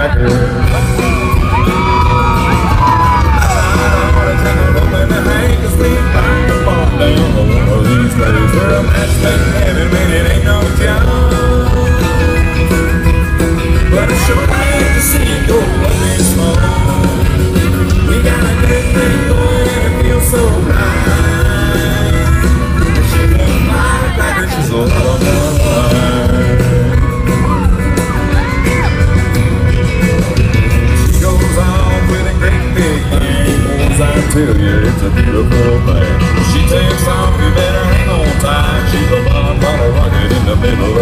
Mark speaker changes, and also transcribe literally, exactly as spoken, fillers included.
Speaker 1: firecracker. I wanna take a rope and a hang to sleep, burn the bomb down on one of these days. Where a match make heaven when it ain't no job. But it's sure glad to see it go up in smoke. We got a good thing going and it feels so right. She don't fly like a chisel on the line. She goes on with a great big thing. Boys, I tell you, it's a beautiful thing. She takes off, you better hang on tight. She's a bomb on a rocket in the middle